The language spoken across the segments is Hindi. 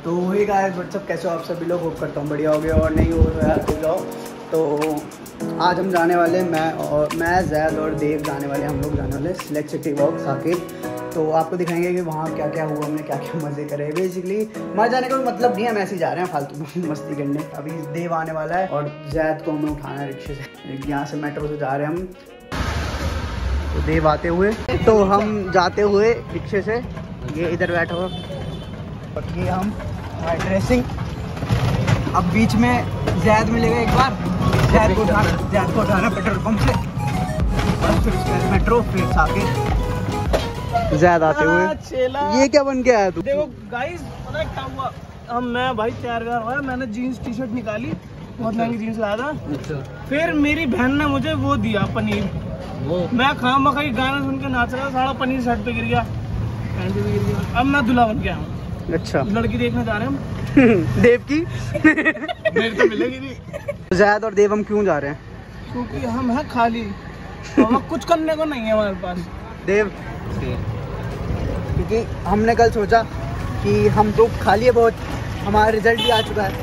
तो वही गाइस व्हाट्सअप, कैसे हो आप सभी लोग? होप करता हूँ बढ़िया हो गए, और नहीं हो तो यार हो जाओ। तो आज हम जाने वाले, मैं जैद और देव जाने वाले, हम लोग जाने वाले सिलेक्ट सिटी वॉक साकेत। तो आपको दिखाएंगे कि वहाँ क्या क्या हुआ, हमने क्या क्या मज़े करे। बेसिकली वहाँ जाने का कोई मतलब नहीं है, हम ऐसे ही जा रहे हैं फालतू में मस्ती करने। अभी देव आने वाला है और जैद को हमें उठाना है रिक्शे से, यहाँ से मेट्रो से जा रहे हैं हम। तो देव आते हुए, तो हम जाते हुए रिक्शे से, ये इधर बैठा हुआ और ये हम ड्रेसिंग। अब बीच में जैद मिलेगा एक बार, जैद को उठाना पेट्रोल पंप से, और फिर उसके बाद मेट्रो, फिर साकेत। जैद आते हुए ये क्या बन के आया तू? देखो गाइस, पता है क्या हुआ, मैं भाई तैयार हुआ, मैंने जीन्स टी शर्ट निकाली, बहुत महंगी जीन्स लाया था। फिर मेरी बहन ने मुझे वो दिया पनीर, मैं खाम खाई गाना सुन के नाच रहा, सारा पनीर शर्ट पे गिर गया, पैंट पे गिर गया। अब मैं दूल्हा बन के आया हूँ। अच्छा, लड़की देखने जा रहे हैं देव की मेरे तो मिलेगी नहीं। जैद और देव हम क्यों जा रहे हैं? क्योंकि हम हैं खाली, हम कुछ करने को नहीं है हमारे पास। देव, क्योंकि हमने कल सोचा कि हम तो खाली है बहुत, हमारा रिजल्ट भी आ चुका है।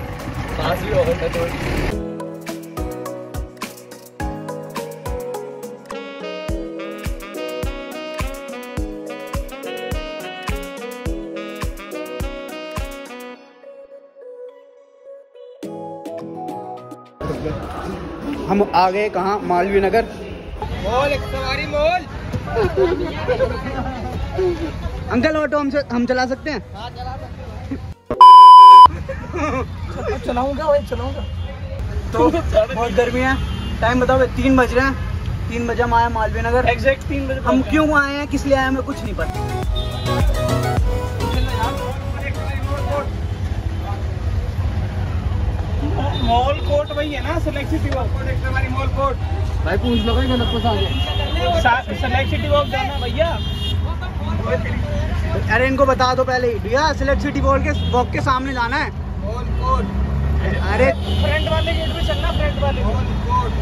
हम आ गए कहाँ? मालवीय नगर मॉल, एक सवारी मॉल। अंकल ऑटो हम चला सकते हैं? हाँ, चला सकते हैं। चलाऊंगा भाई, चलाऊंगा। तो बहुत गर्मी है, टाइम बताओ, 3 बज रहे हैं। 3 बजे हम आए मालवीय नगर, एग्जैक्ट 3 बजे। हम क्यों आए हैं, किस लिए आए हैं, हमें कुछ नहीं पता। मॉल कोर्ट वही है ना, select city walk mall court. भाई पूछ लो भाई, सिलेक्ट सिटी वॉक जाना भैया। अरे इनको बता दो पहले ही भैया, सिलेक्ट सिटी वॉक के सामने जाना है, मॉल कोर्ट। अरे फ्रंट वाले गेट पे चलना, फ्रंट वाले मॉल कोर्ट।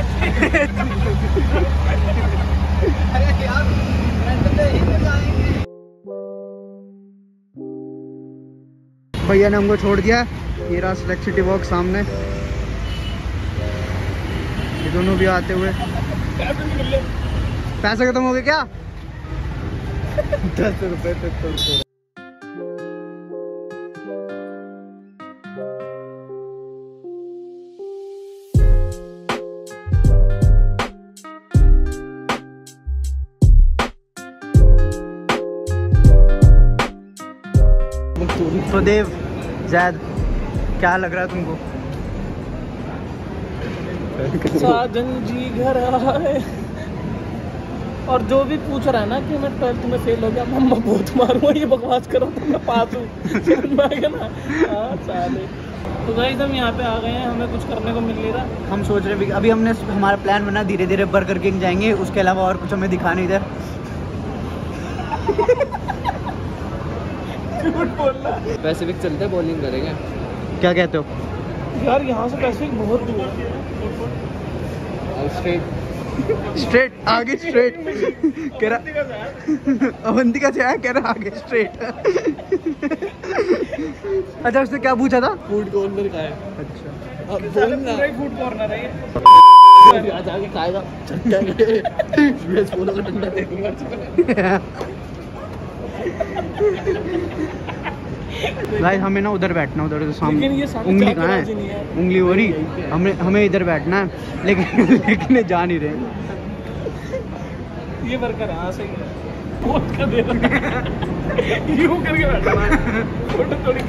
अरे यार, फ्रंट पे ही जाएंगे। भैया ने हमको छोड़ दिया, ये रहा सिलेक्ट सिटी वॉक सामने, ये दोनों भी आते हुए। पैसे खत्म हो गए क्या? 10 रुपए तो। तो देव, जैद, क्या लग रहा है तुमको? साजन जी घर आए। और जो भी पूछ रहा है ना कि मैं 12th में फेल हो गया, मम्मा बहुत मारूंगा, ये बकवास करो तो मैं पास हूँ। समझ में आ गया ना? हाँ साले। तो गाइस हम यहाँ पे आ गए हैं, हमें कुछ करने को मिल नहीं रहा। हम सोच रहे हैं अभी हमने हमारा प्लान बना, धीरे धीरे बर्गर किंग जाएंगे, उसके अलावा और कुछ हमें दिखा नहीं इधर। पैसिफिक चलते हैं, बॉलिंग करेंगे। क्या कहते हो यार? यहाँ से पैसिफिक बहुत दूर है। स्ट्रेट आगे, स्ट्रेट कह रहा अवंतिका से आया, कह रहा आगे स्ट्रेट। अच्छा, उसने क्या पूछा था? फूड कॉर्नर का है। अच्छा, अब बोलना फूड कॉर्नर है ये। आज आगे खाएगा ठंडा देखूंगा। भाई हमें ना उधर बैठना, उधर तो सामने उंगली कहाँ है, उंगली हो रही, हमें इधर बैठना है, लेकिन जा नहीं रहे। ये वर्कर हाँ सही है, पोस्ट कर दे यूं करके बैठना है, फोटो थोड़ी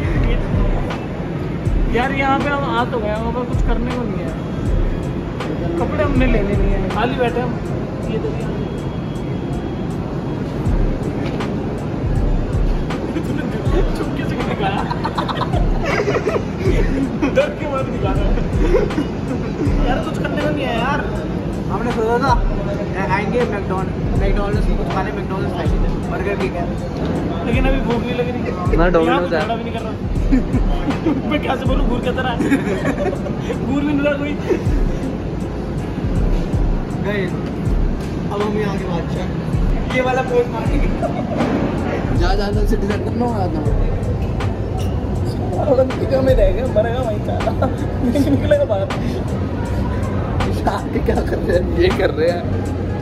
यार। यहाँ पे हम आ तो गए, वहाँ पर कुछ करने को नहीं है, कपड़े हमने लेने नहीं है, खाली बैठे हम। ये तो चुपके से निकाला, डर के बाद निकाला यार, कुछ करने को नहीं है यार। हमने सोचा था आएंगे मैकडॉनल्ड्स कुछ खाने, मैकडॉनल्ड्स खाएंगे, बर्गर किंग है, लेकिन अभी भूख नहीं लग रही। मैं डोमिनोज है, भी नहीं कर रहा। मैं कैसे बोलूं, घूर के तरह घूर भी नहीं रहा कोई। अब हम यहाँ के बादशाह, ये वाला पोस्ट मारेंगे। जा सिटी सेंटर में होगा था। ओलंपिक में रह गया, मरेगा वहीं साला, निकलेगा बाहर। क्या कर रहे हैं, ये कर रहे हैं।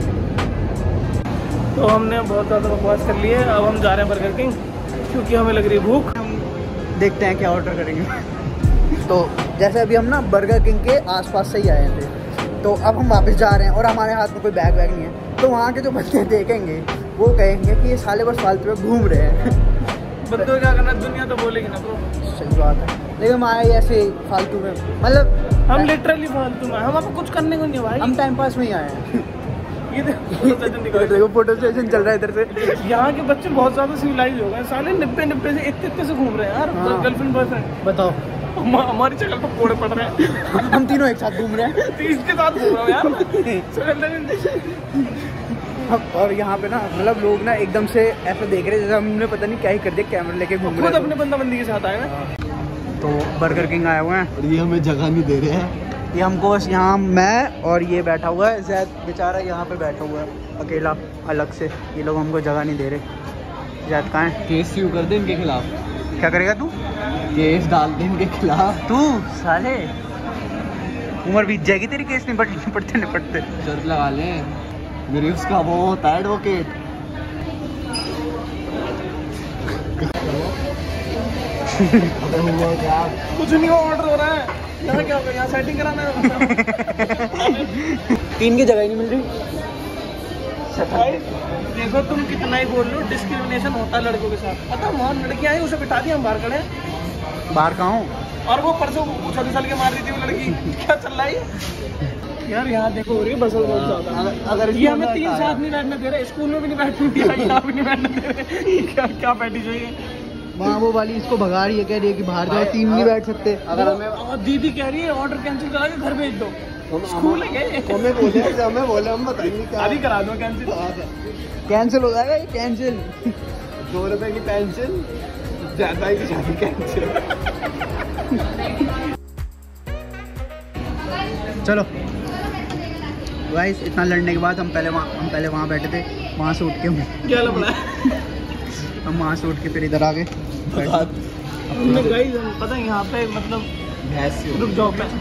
तो हमने बहुत ज़्यादा बकवास कर ली है, अब हम जा रहे हैं बर्गर किंग क्योंकि हमें लग रही है भूख। हम देखते हैं क्या ऑर्डर करेंगे। तो जैसे अभी हम ना बर्गर किंग के आसपास से ही आए थे, तो अब हम वापस जा रहे हैं और हमारे हाथ में कोई बैग वैग नहीं है। तो वहाँ के जो बच्चे देखेंगे वो कहेंगे कि ये साले बस फालतू में घूम रहे हैं। बंदों क्या करना, दुनिया तो बोलेगी ना ब्रो। सही बात है, लेकिन हमारे ऐसे फालतू में, मतलब हम लिटरली फालतू में, हम आपको कुछ करने को नहीं है भाई, हम टाइम पास में ही आए हैं। ये देखो फोटो सेशन चल रहा है इधर से। यहाँ के बच्चे बहुत ज्यादा सिविलाइज हो गए साले, 90 से इतने से घूम रहे हैं यार। हाँ। गर्लफ्रेंड बॉयफ्रेंड बताओ, हमारी शक्ल पर कोड़े पड़ रहे हैं। हम तीनों एक साथ घूम रहे हैं। तो इसके साथ घूम रहा हूँ यार। और यहाँ पे ना मतलब लोग ना एकदम से ऐसा देख रहे हैं जैसे हमने पता नहीं क्या ही कर दिया, कैमरा लेके घूम रहे हैं। खुद अपने बंदा-बंदी के साथ आए ना। तो बर्गर किंग आए हुए हैं और ये हमें जगह नहीं दे रहे हैं। ये हमको बस यहाँ, मैं और ये बैठा हुआ है, जैद बेचारा यहाँ पे बैठा हुआ है अकेला अलग से। ये लोग हमको जगह नहीं दे रहे। जैद कहाँ है? केस शुरू कर दे इनके खिलाफ। क्या करेगा तू? केस डाल दे इनके खिलाफ। तू साले उम्र बीत जाएगी तेरी, केस नहीं पढ़ते निपटते। शर्त लगा ले, मेरी उसका वो होता है एडवोकेट। कुछ नहीं, ऑर्डर हो रहा है। यहाँ क्या होगा, यहाँ सेटिंग कराना है। 3 की जगह ही नहीं मिल रही। देखो तुम कितना ही बोल लो, डिस्क्रिमिनेशन होता है लड़कों के साथ। पता वहाँ लड़कियाँ आई, उसे बिठा दिया, हम बाहर खड़े हैं। बाहर कहाँ हूँ? और वो परसों 36 साल के मार रही थी वो लड़की। क्या चल रहा है यार? यहाँ देखो हो रही है बसल बहुत ज्यादा। अगर ये हमें 3 साथ नहीं बैठने दे रहे, स्कूल में भी नहीं बैठने दिया, यहाँ भी नहीं बैठने दे रहे। क्या पैटी चाहिए? वहाँ वो वाली इसको भगा रही है, कह रही है कि बाहर जाओ, 3 नहीं बैठ सकते। अगर हमें दीदी कह रही है ऑर्डर कैंसिल करा के घर भेज दो। स्कूल है हमें बोले हम बताएंगे क्या। अभी करा दो कैंसिल। कैंसिल हो जाएगा ये, कैंसिल। 2 रुपए की पेंसिल, ज्यादा की शादी कैंसिल। चलो गाइस, इतना लड़ने के बाद हम पहले वहाँ बैठे थे। वहाँ से उठ के क्या लपड़ा है? हम वहाँ से उठ के फिर इधर आ गए। गाइस पता है यहाँ पे मतलब रुक जाओ पे,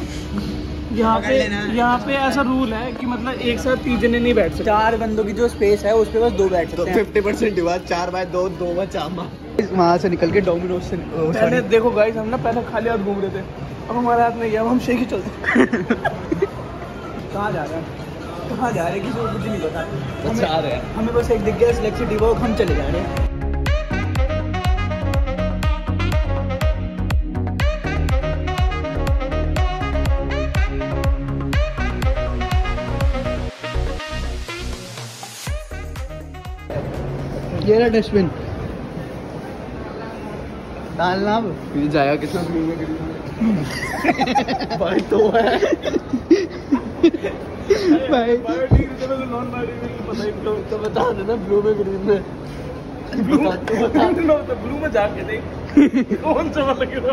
यहाँ पे ऐसा रूल है कि मतलब एक साथ 3 जने नहीं बैठ सकते। 4 बंदों की जो स्पेस है उस पे बस 2 बैठ सकते हैं। 50% डिवाइड, 4/2, 2/4। वहाँ से निकल के डोमिनोज से पहले देखो गाइस, हम ना पहले खाली हाथ घूम रहे थे, अब हमारे हाथ में गया, अब हम शेख ही चलते। कहाँ जा रहे हैं, कहाँ जा रहे हैं, किसी को कुछ नहीं पता। हमें बस एक दिख गया सिलेक्ट सिटी वॉक, हम चले जा रहे हैं। ये रहा डस्टबिन, डालना अब। ये जाएगा कितना ब्लू में भाई तो है भाई तो बता देना ब्लू में ग्रीन में। ब्लू में जाके देख कौन सा वाला गिरा।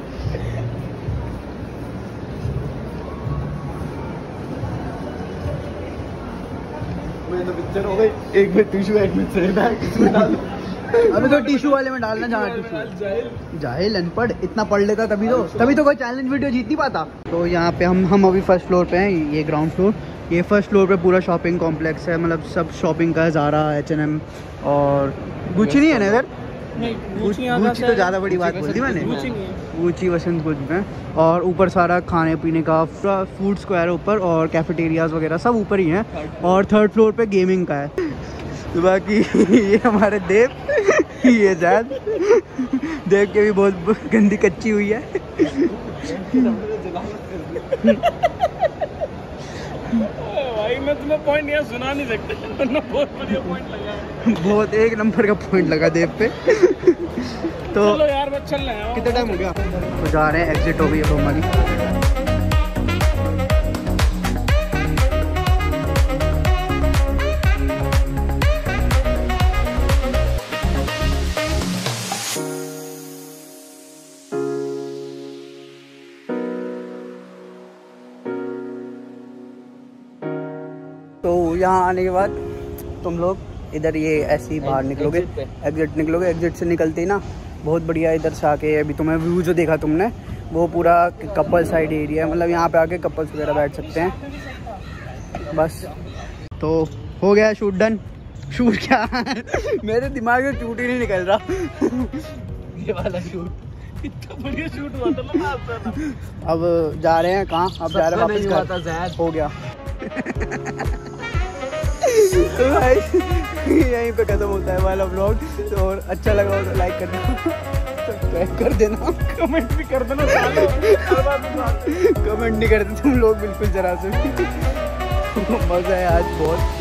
मैं तो पिक्चर हो गई, एक में टिश्यू, एक में बैग, इसमें डाल। अभी तो टिश्यू वाले में डालना, जहाँ टिश्यू। जाहिल अनपढ़, इतना पढ़ लेता तभी तो कोई चैलेंज वीडियो जीत नहीं पाता। तो यहाँ पे हम अभी फर्स्ट फ्लोर पे हैं, ये ग्राउंड फ्लोर। ये फर्स्ट फ्लोर पे पूरा शॉपिंग कॉम्प्लेक्स है, मतलब सब शॉपिंग का है। ज़ारा, H&M और गुच्ची नहीं है ना इधर? गुच्ची तो ज़्यादा बड़ी बात बोल दी मैंने। गुच्ची वसंत कुछ में। और ऊपर सारा खाने पीने का फूड स्क्वायर है ऊपर, और कैफेटेरियाज वगैरह सब ऊपर ही हैं। और 3rd फ्लोर पे गेमिंग का है। तो बाकी ये हमारे देव, ये जैद, देव के भी बहुत गंदी कच्ची हुई है। भाई मैं तुम्हें पॉइंट यहाँ सुना नहीं सकता, बहुत बढ़िया पॉइंट लगा। बहुत 1 नंबर का पॉइंट लगा देव पे। तो चलो यार बस चल रहे हैं। कितना टाइम हो गया? तो जा रहे हैं, एग्जिट हो गई अब हमारी। तो यहाँ आने के बाद तुम लोग इधर ये ऐसे ही बाहर निकलोगे, एग्जिट निकलोगे। एग्जिट से निकलते ही ना बहुत बढ़िया। इधर से आके अभी तुम्हें व्यू जो देखा तुमने वो पूरा कपल साइड एरिया है, मतलब यहाँ पे आके कपल्स वगैरह बैठ सकते हैं। बस तो हो गया शूट डन। शूट क्या मेरे दिमाग में शूट ही नहीं निकल रहा ये वाला शूट इतना बढ़िया शूट हुआ था ना आपका। अब जा रहे हैं कहाँ? अब जा रहे हैं वापस घर। हो गया तो भाई यहीं पे खत्म होता है वाला व्लॉग। तो और अच्छा लगा हो तो लाइक करना, सब्सक्राइब कर देना, कमेंट भी कर देना। कमेंट नहीं करते तुम लोग बिल्कुल जरा से। मज़ा है आज बहुत।